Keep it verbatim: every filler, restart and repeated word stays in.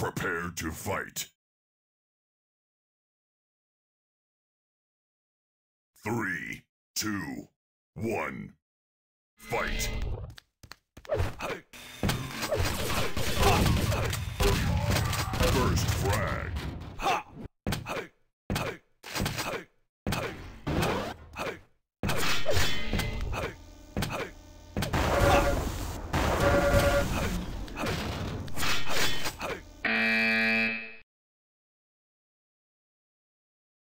Prepare to fight. Three, two, one, fight. First frag.